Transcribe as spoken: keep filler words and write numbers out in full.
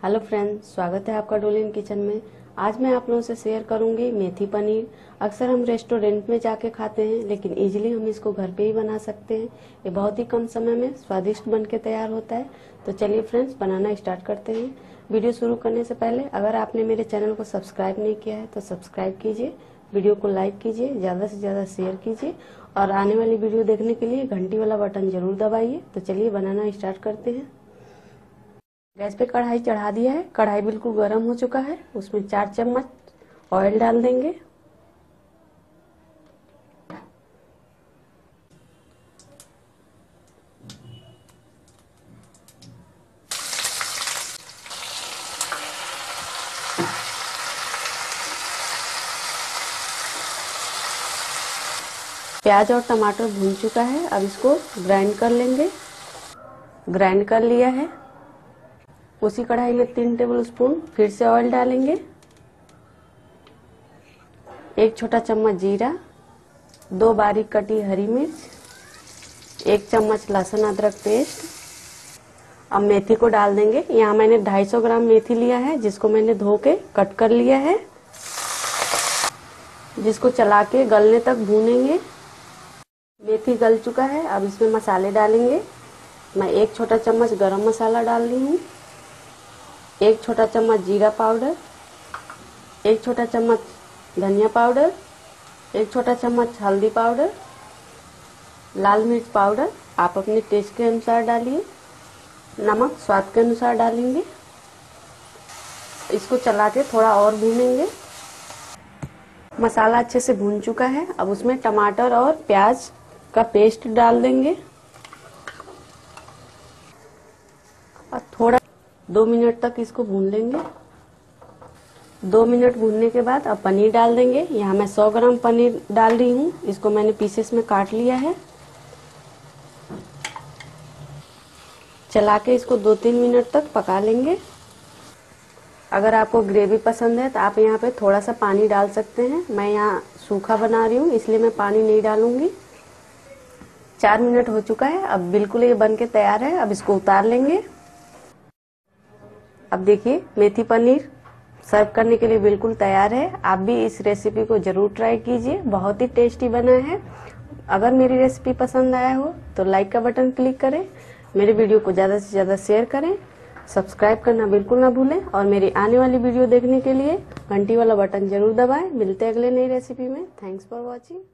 Hello friends, स्वागत है आपका डोलिन किचन में। आज मैं आप लोगों से शेयर करूंगी मेथी पनीर। अक्सर हम रेस्टोरेंट में जाके खाते हैं, लेकिन इजीली हम इसको घर पे ही बना सकते हैं। ये बहुत ही कम समय में स्वादिष्ट बन के तैयार होता है। तो चलिए फ्रेंड्स, बनाना स्टार्ट करते हैं। वीडियो शुरू करने से पहले अगर आपने मेरे चैनल को सब्सक्राइब नहीं किया है तो सब्सक्राइब कीजिए, वीडियो को लाइक कीजिए, ज्यादा से ज्यादा शेयर कीजिए और आने वाली वीडियो देखने के लिए घंटी वाला बटन जरूर दबाइए। तो चलिए बनाना स्टार्ट करते हैं। गैस पे कढ़ाई चढ़ा दिया है। कढ़ाई बिल्कुल गर्म हो चुका है। उसमें चार चम्मच ऑयल डाल देंगे। प्याज और टमाटर भून चुका है। अब इसको ग्राइंड कर लेंगे। ग्राइंड कर लिया है। उसी कढ़ाई में तीन टेबल स्पून फिर से ऑयल डालेंगे। एक छोटा चम्मच जीरा, दो बारीक कटी हरी मिर्च, एक चम्मच लहसुन अदरक पेस्ट। अब मेथी को डाल देंगे। यहाँ मैंने दो सौ पचास ग्राम मेथी लिया है, जिसको मैंने धो के कट कर लिया है, जिसको चला के गलने तक भूनेंगे। मेथी गल चुका है। अब इसमें मसाले डालेंगे। मैं एक छोटा चम्मच गरम मसाला डाल रही हूँ, एक छोटा चम्मच जीरा पाउडर, एक छोटा चम्मच धनिया पाउडर, एक छोटा चम्मच हल्दी पाउडर, लाल मिर्च पाउडर आप अपने टेस्ट के अनुसार डालिए, नमक स्वाद के अनुसार डालेंगे। इसको चला के थोड़ा और भूनेंगे। मसाला अच्छे से भून चुका है। अब उसमें टमाटर और प्याज का पेस्ट डाल देंगे और थोड़ा दो मिनट तक इसको भून लेंगे। दो मिनट भूनने के बाद अब पनीर डाल देंगे। यहाँ मैं सौ ग्राम पनीर डाल रही हूँ। इसको मैंने पीसेस में काट लिया है। चला के इसको दो तीन मिनट तक पका लेंगे। अगर आपको ग्रेवी पसंद है तो आप यहाँ पे थोड़ा सा पानी डाल सकते हैं। मैं यहाँ सूखा बना रही हूँ, इसलिए मैं पानी नहीं डालूंगी। चार मिनट हो चुका है। अब बिल्कुल ये बन के तैयार है। अब इसको उतार लेंगे। अब देखिए, मेथी पनीर सर्व करने के लिए बिल्कुल तैयार है। आप भी इस रेसिपी को जरूर ट्राई कीजिए, बहुत ही टेस्टी बना है। अगर मेरी रेसिपी पसंद आया हो तो लाइक का बटन क्लिक करें, मेरे वीडियो को ज्यादा से ज्यादा शेयर करें, सब्सक्राइब करना बिल्कुल ना भूलें और मेरी आने वाली वीडियो देखने के लिए घंटी वाला बटन जरूर दबाएं। मिलते हैं अगले नई रेसिपी में। Thanks for watching.